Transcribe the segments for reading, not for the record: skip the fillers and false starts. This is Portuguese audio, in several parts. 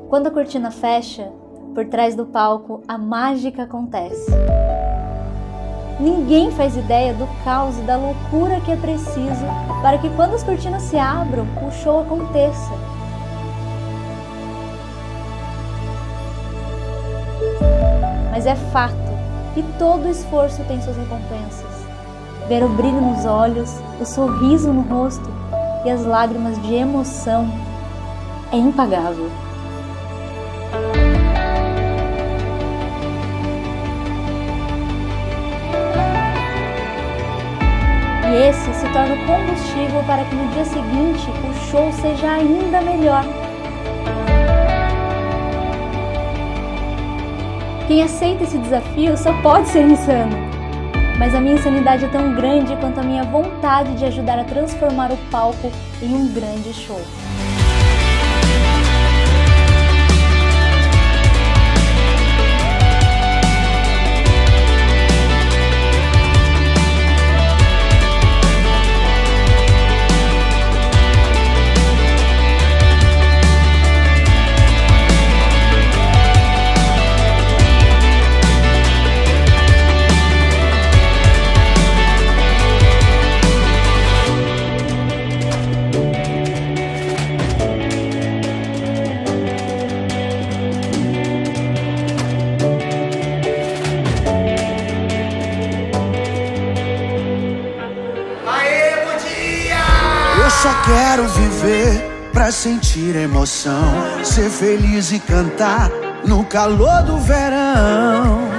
Quando a cortina fecha, por trás do palco, a mágica acontece. Ninguém faz ideia do caos e da loucura que é preciso para que quando as cortinas se abram, o show aconteça. Mas é fato que todo esforço tem suas recompensas. Ver o brilho nos olhos, o sorriso no rosto e as lágrimas de emoção é impagável. E esse se torna o combustível para que no dia seguinte o show seja ainda melhor. Quem aceita esse desafio só pode ser insano. Mas a minha insanidade é tão grande quanto a minha vontade de ajudar a transformar o palco em um grande show. Eu só quero viver pra sentir emoção, ser feliz e cantar no calor do verão.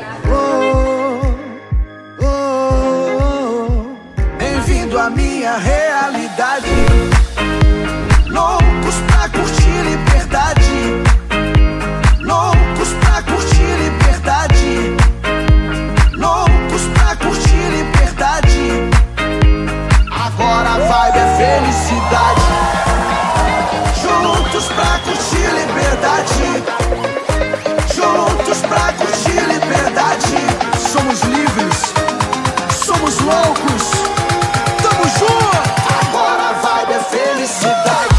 Oh, oh, oh. Bem-vindo à minha realidade. Loucos pra curtir liberdade. Loucos pra curtir liberdade. Loucos pra curtir liberdade. Agora a vibe é felicidade. Juntos pra curtir liberdade. Juntos pra curtir liberdade. Somos livres, somos loucos. Tamo junto. Agora a vibe é felicidade.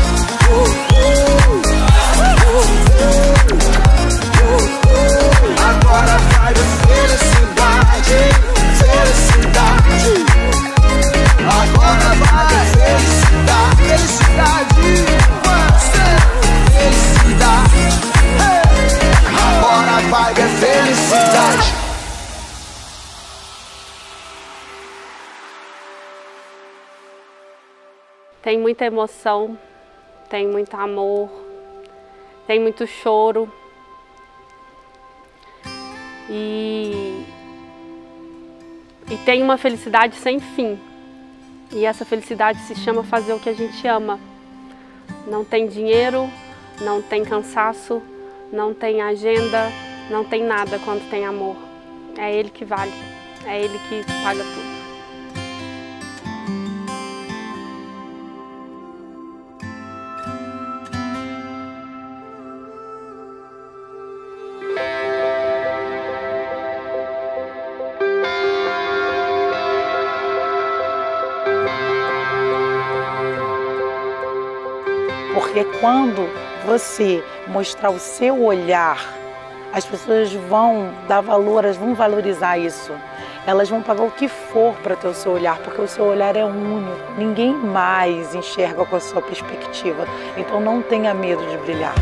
Agora a vibe é felicidade. Felicidade. Agora vai felicidade, felicidade, felicidade. Agora vai é felicidade. Tem muita emoção, tem muito amor, tem muito choro e tem uma felicidade sem fim. E essa felicidade se chama fazer o que a gente ama. Não tem dinheiro, não tem cansaço, não tem agenda, não tem nada quando tem amor. É ele que vale, é ele que paga tudo. Porque quando você mostrar o seu olhar, as pessoas vão dar valor, elas vão valorizar isso. Elas vão pagar o que for para ter o seu olhar, porque o seu olhar é único. Ninguém mais enxerga com a sua perspectiva. Então não tenha medo de brilhar.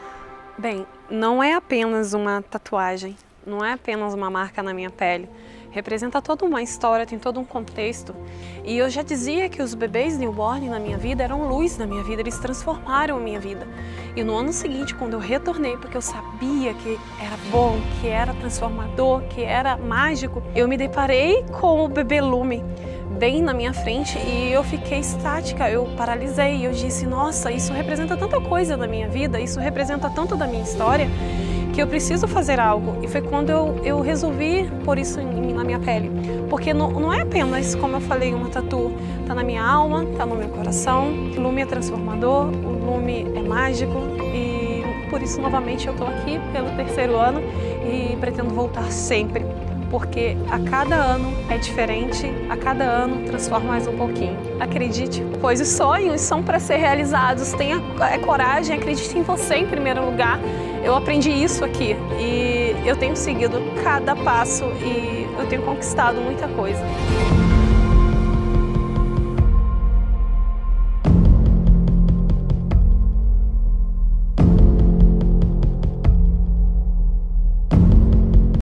Bem, não é apenas uma tatuagem, não é apenas uma marca na minha pele. representa toda uma história, tem todo um contexto. E eu já dizia que os bebês newborn na minha vida eram luz na minha vida, eles transformaram a minha vida. E no ano seguinte, quando eu retornei, porque eu sabia que era bom, que era transformador, que era mágico, eu me deparei com o bebê Lume bem na minha frente e eu fiquei estática, eu paralisei, eu disse, nossa, isso representa tanta coisa na minha vida, isso representa tanto da minha história, que eu preciso fazer algo. E foi quando eu resolvi pôr isso na minha pele. Porque não é apenas, como eu falei, uma tatu. Tá na minha alma, tá no meu coração. O Lume é transformador, o Lume é mágico. E por isso, novamente, eu tô aqui pelo 3º ano e pretendo voltar sempre. Porque a cada ano é diferente, a cada ano transforma mais um pouquinho. Acredite, pois os sonhos são para ser realizados. Tenha coragem, acredite em você em primeiro lugar. Eu aprendi isso aqui e eu tenho seguido cada passo e eu tenho conquistado muita coisa.